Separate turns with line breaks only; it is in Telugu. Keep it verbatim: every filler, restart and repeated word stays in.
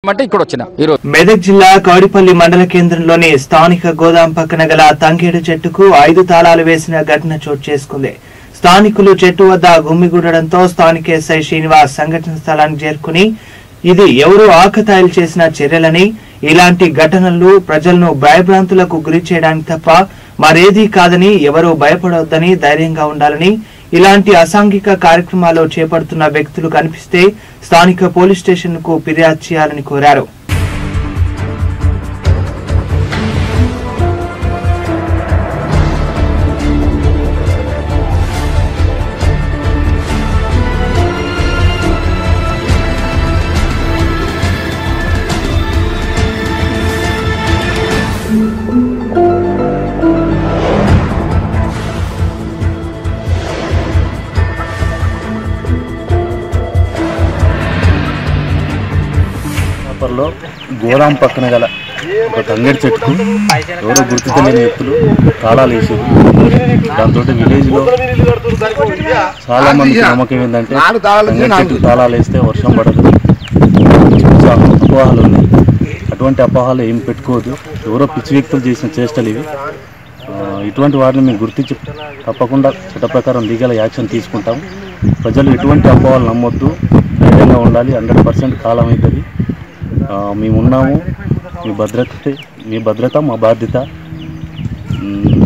అంటే ఇక్కడ వచ్చిన ఈరోజు
మెదక్ జిల్లా కౌడిపల్లి మండల కేంద్రంలోని స్థానిక గోదాం పక్కన గల తంగేడు చెట్టుకు ఐదు తాళాలు వేసిన ఘటన చోటు చేసుకుంది. స్థానికులు చెట్టు వద్ద గుమ్మిగూడడంతో స్థానిక ఎస్ఐ శ్రీనివాస్ సంఘటన స్థలానికి చేరుకుని ఇది ఎవరు ఆకతాయిలు చేసిన చర్యలని, ఇలాంటి ఘటనలు ప్రజలను భయభ్రాంతులకు గురి చేయడానికి తప్ప మరేదీ కాదని, ఎవరూ భయపడవద్దని, ధైర్యంగా ఉండాలని, ఇలాంటి అసాంఘిక కార్యక్రమాలు చేపడుతున్న వ్యక్తులు కనిపిస్తే స్థానిక పోలీస్ స్టేషన్ కు ఫిర్యాదు చేయాలని కోరారు.
లో గోదాం పక్కన గల ఒక తంగేడు చెట్టుకు ఎవరో గుర్తు తెలియని వ్యక్తులు తాళాలు వేసారు. దాంతో విలేజ్ లో చాలా మందికి నమ్మకం ఏంటంటే తంగేడు చెట్టుకు తాళాలు వేస్తే వర్షం పడదు, అపోహాలు ఉన్నాయి. అటువంటి అపోహాలు ఏం పెట్టుకోవద్దు. ఎవరో పిచ్చి వ్యక్తులు చేసిన చేష్టలు ఇవి. ఇటువంటి వారిని మేము గుర్తించి తప్పకుండా చట్ట ప్రకారం లీగల్ యాక్షన్ తీసుకుంటాం. ప్రజలు ఎటువంటి అపోహాలు నమ్మొద్దు, ధైర్యంగా ఉండాలి. హండ్రెడ్ పర్సెంట్ కాలం అవుతుంది. మేమున్నాము. మీ భద్రత మీ భద్రత మా బాధ్యత.